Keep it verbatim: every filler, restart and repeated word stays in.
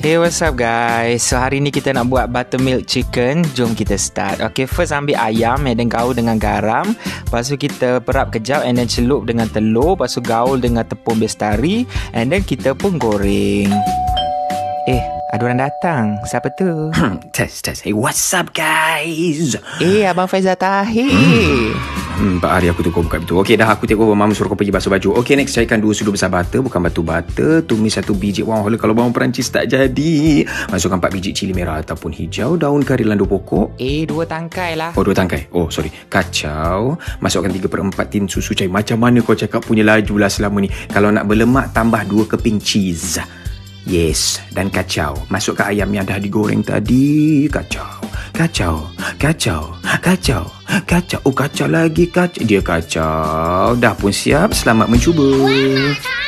Hey, what's up guys? So hari ni kita nak buat buttermilk chicken. Jom kita start. Okay, first ambil ayam and then gaul dengan garam. Lepas tu kita perap kejap and then celup dengan telur. Lepas tu gaul dengan tepung bestari. And then kita pun goreng. Eh, ada orang datang. Siapa tu? Test, test. Hey, what's up guys? Eh, Abang Faizal Tahir. Hmm. Hmm, Pak Ari aku tu kau buka pintu. Okey dah, aku tengok Mama suruh kau pergi basuh baju. Okey, next cairkan dua sudu besar butter. Bukan batu butter. Tumis satu biji bawang hola. Kalau bawang Perancis tak jadi, masukkan empat biji cili merah ataupun hijau. Daun kari lando pokok. Eh, dua tangkai lah. Oh, dua tangkai. Oh, sorry. Kacau. Masukkan tiga per empat tin susu cair. Macam mana kau cakap punya laju lah selama ni? Kalau nak berlemak, tambah dua keping cheese. Yes. Dan kacau. Masukkan ayam yang dah digoreng tadi. Kacau. Kacau. Kacau. Kacau. Kacau. Oh, kacau lagi. Kacau. Dia kacau. Dah pun siap. Selamat mencuba.